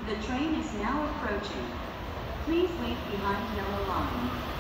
The train is now approaching. Please wait behind yellow line.